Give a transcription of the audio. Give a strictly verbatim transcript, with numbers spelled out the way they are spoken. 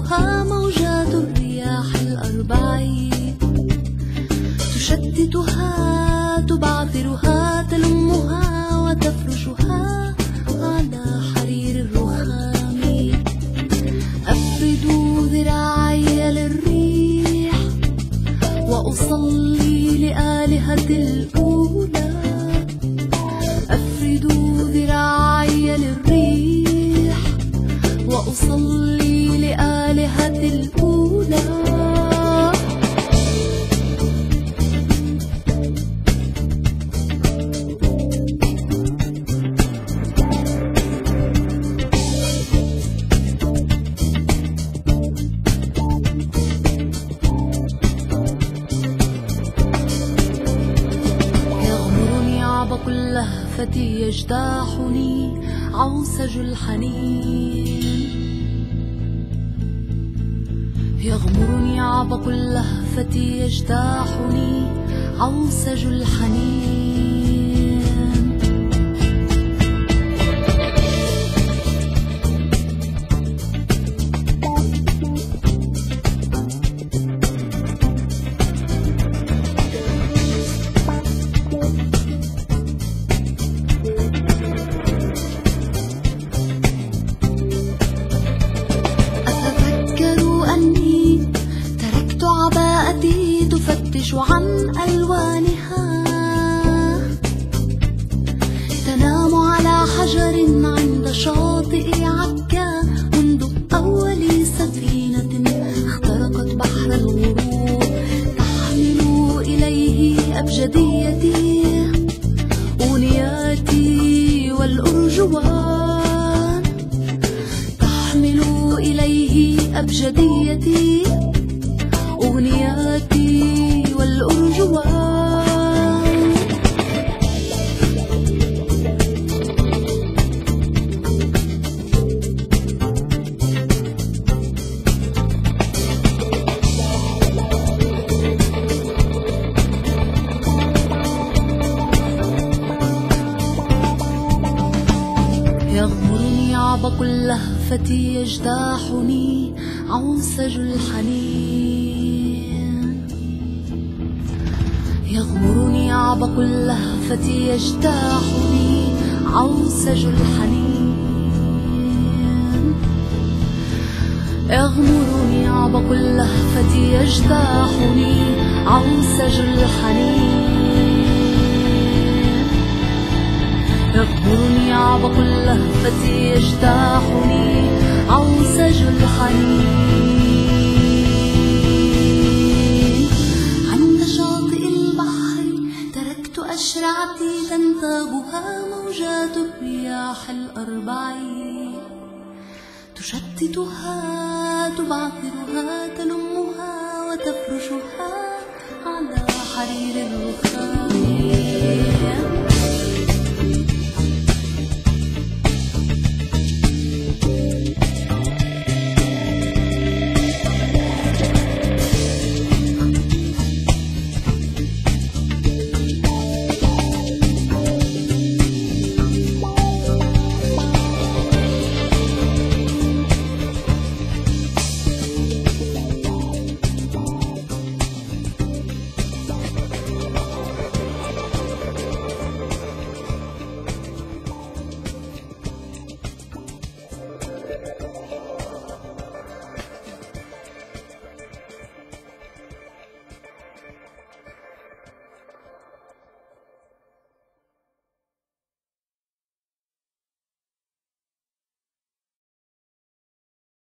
تفتشها موجات الرياح الأربعين، تشتتها تبعثرها تلمها وتفرشها على حرير الرخام. أفرد ذراعي للريح وأصلي لآلهة الأولى، أفرد ذراعي للريح وأصلي لآلهة الأولى. كل لهفتي يجتاحني عوسج الحنين، يغمرني عبق اللهفة يجتاحني عوسج الحنين. عباءتي تفتش عن ألوانها، تنام على حجر عند شاطئ عكا منذ أول سفينة اخترقت بحر الغروب، تحمل إليه أبجديتي أغنياتي والأرجوان، تحمل إليه أبجديتي أغنياتي والأرجوان. يغمرني عبق اللهفة يجتاحني عوسج الحنين، يغمرني عبق اللهفة يجتاحني عوسج الحنين، يغمرني عبق اللهفة يجتاحني عوسج الحنين، يغمرني عبق اللهفة يجتاحني عوسج الحنين. عند شاطئ البحر تركت أشرعتي تنتابها موجات الرياح الأربعين، تشتتها تبعثرها تلمها وتفرشها على حرير الرخام.